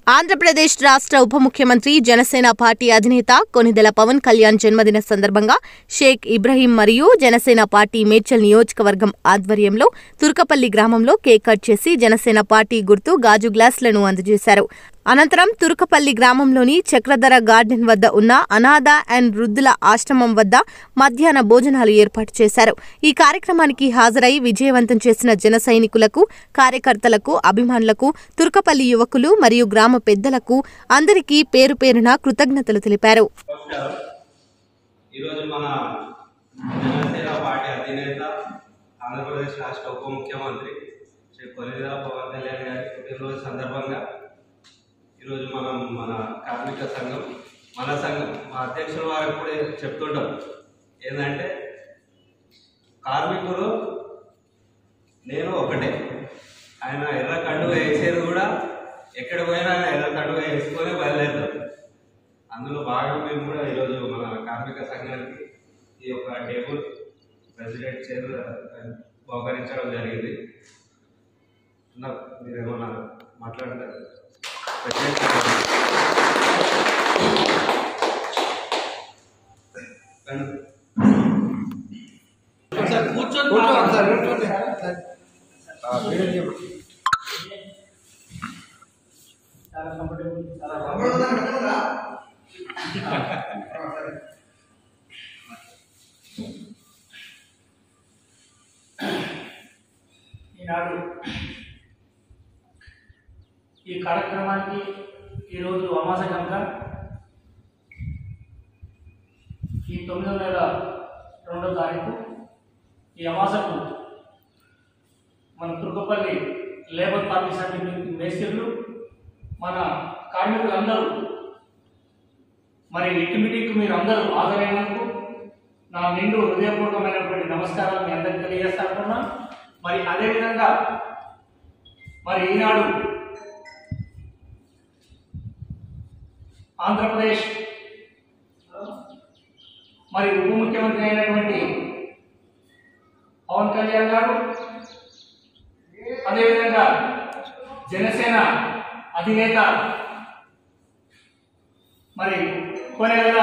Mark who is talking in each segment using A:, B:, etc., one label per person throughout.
A: ఆంధ్రప్రదేశ్ రాష్ట్ర ఉప ముఖ్యమంత్రి జనసేన పార్టీ అధినేత కొనిదెల పవన్ కళ్యాణ్ జన్మదిన సందర్భంగా షేక్ ఇబ్రహీం మరియు జనసేన పార్టీ మేడ్చల్ నియోజకవర్గం ఆధ్వర్యంలో తుర్కపల్లి గ్రామంలో కేక్ కట్ చేసి జనసేన పార్టీ గుర్తు గాజు గ్లాసులను అందజేశారు. అనంతరం తుర్కపల్లి గ్రామంలోని చక్రధర గార్డెన్ వద్ద ఉన్న అనాథ అండ్ వృద్ధుల ఆశ్రమం వద్ద మధ్యాహ్న భోజనాలు ఏర్పాటు చేశారు. ఈ కార్యక్రమానికి హాజరై విజయవంతం చేసిన జన సైనికులకు, కార్యకర్తలకు, అభిమానులకు, తుర్కపల్లి యువకులు మరియు గ్రామ పెద్దలకు అందరికీ పేరు పేరున కృతజ్ఞతలు తెలిపారు.
B: ఆంధ్రప్రదేశ్ రాష్ట్ర ఉప ముఖ్యమంత్రి శ్రీ కొనిదెల పవన్ కళ్యాణ్ గారి పుట్టినరోజు సందర్భంగా ఈరోజు మనం మన కార్మిక సంఘం మా అధ్యక్షుల వారు కూడా చెప్తుంటాం ఏంటంటే, కార్మికులు నేను ఒకటే. ఆయన ఎర్ర కండువ వేసేది కూడా ఎక్కడ పోయినా ఎర్ర కండువ వేసుకొని బయలుదేరుతాం. అందులో భాగం మేము కూడా ఈరోజు మన కార్మిక సంఘానికి ఈ యొక్క టేబుల్ ప్రెసిడెంట్ చైర్ బహుకరించడం జరిగింది. మీరేమన్నా మాట్లాడతారు?
C: ఈనాడు ఈ కార్యక్రమానికి ఈరోజు అమాస కనుక ఈ 9వ నెల 2వ తారీఖు ఈ అమాసకు మన తుర్కపల్లి లేబర్ పార్టీ సర్టిఫికేట్ మేస్త్రులు, మన కార్మికులందరూ మరి ఇంటిమిటికి మీరు అందరూ హాజరైనందుకు నా నిండు హృదయపూర్వకమైనటువంటి నమస్కారాలు మీ అందరికీ తెలియజేస్తానుకున్నా. మరి అదేవిధంగా మరి ఈనాడు ఆంధ్రప్రదేశ్ మరి ఉప ముఖ్యమంత్రి అయినటువంటి పవన్ కళ్యాణ్ గారు, అదేవిధంగా జనసేన అధినేత మరి కొనిదెల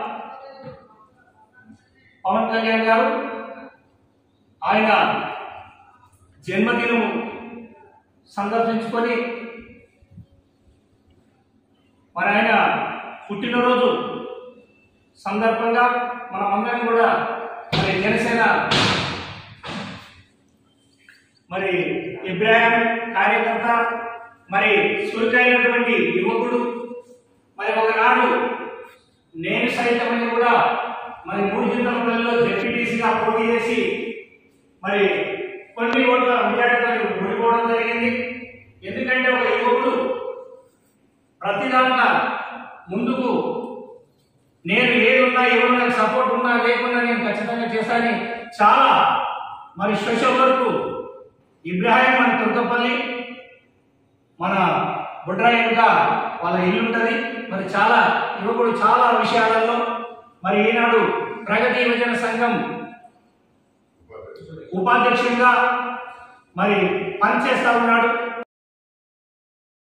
C: పవన్ కళ్యాణ్ గారు ఆయన జన్మదినం సందర్శించుకొని మరి ఆయన పుట్టినరోజు సందర్భంగా మనమందరం కూడా మరి జనసేన మరి ఇబ్రాహిం కార్యకర్త, మరి చురుకైనటువంటి యువకుడు, మరి ఒకనాడు నేను సైతమని కూడా మరి 3 జిల్లాలలో జెడ్పీటీసీగా పోటీ చేసి మరి కొన్ని ఓట్ల మెజారిటీతో ఓడిపోవడం జరిగింది. ఎందుకంటే ఒక యువకుడు ప్రతి దాంట్లో ముందుకు నేను ఏదున్నా ఎవరు నాకు సపోర్ట్ ఉన్నా లేకున్నా నేను ఖచ్చితంగా చేస్తానని చాలా మరి స్పెషల్ వరకు ఇబ్రాహిం మన తుర్కపల్లి మన బుడ్రాయిగా వాళ్ళ ఇల్లు ఉంటుంది. మరి చాలా యువకుడు చాలా విషయాలలో మరి ఈనాడు ప్రగతి యువజన సంఘం ఉపాధ్యక్షుడిగా మరి పనిచేస్తా ఉన్నాడు.